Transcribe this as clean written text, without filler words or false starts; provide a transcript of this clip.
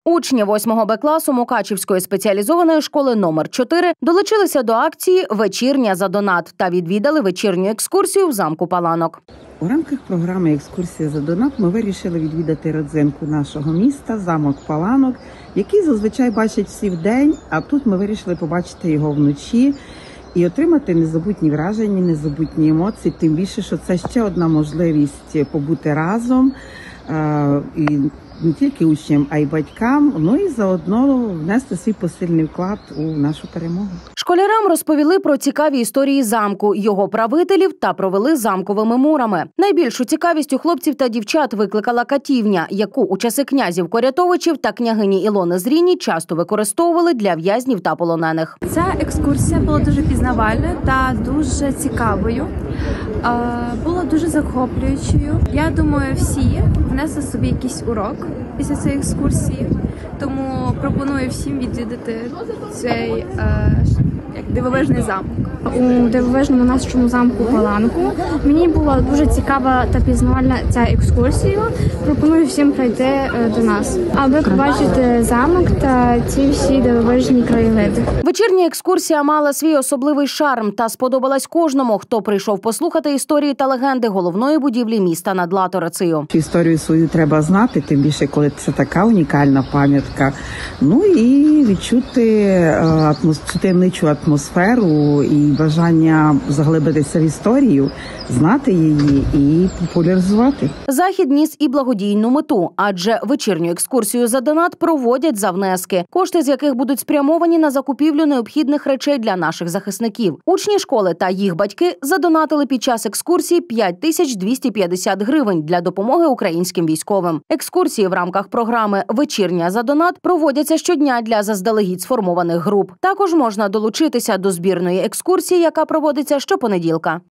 Учні 8 Б класу Мукачівської спеціалізованої школи номер 4 долучилися до акції «Вечірня за донат» та відвідали вечірню екскурсію в замку Паланок. У рамках програми «Екскурсія за донат» ми вирішили відвідати родзинку нашого міста, замок Паланок, який зазвичай бачать всі вдень, а тут ми вирішили побачити його вночі і отримати незабутні враження, незабутні емоції, тим більше, що це ще одна можливість побути разом, і не тільки учням, а й батькам, ну і заодно внести свій посильний вклад у нашу перемогу. Школярам розповіли про цікаві історії замку, його правителів та провели замковими мурами. Найбільшу цікавість у хлопців та дівчат викликала катівня, яку у часи князів Корятовичів та княгині Ілони Зріні часто використовували для в'язнів та полонених. Ця екскурсія була дуже пізнавальною та дуже цікавою. Була дуже захоплюючою. Я думаю, всі внесли собі якийсь урок після цієї екскурсії, тому пропоную всім відвідати цей дивовижний замок. У дивовижному нашому замку Паланку мені була дуже цікава та пізнавальна ця екскурсія. Пропоную всім прийти до нас, аби побачити замок та ці всі дивовижні краєвиди. Вечірня екскурсія мала свій особливий шарм та сподобалась кожному, хто прийшов послухати історії та легенди головної будівлі міста над Латорицею. Історію свою треба знати, тим більше, коли це така унікальна пам'ятка. Ну і відчути таємничу атмосферу і бажання заглибитися в історію, знати її і популяризувати. Захід ніс і благодійну мету, адже вечірню екскурсію за донат проводять за внески, кошти з яких будуть спрямовані на закупівлю необхідних речей для наших захисників. Учні школи та їх батьки задонатили під час екскурсії 5250 гривень для допомоги українським військовим. Екскурсії в рамках програми «Вечірня за донат» проводяться щодня для заздалегідь сформованих груп. Також можна долучитися до збірної екскурсії, яка проводиться щопонеділка.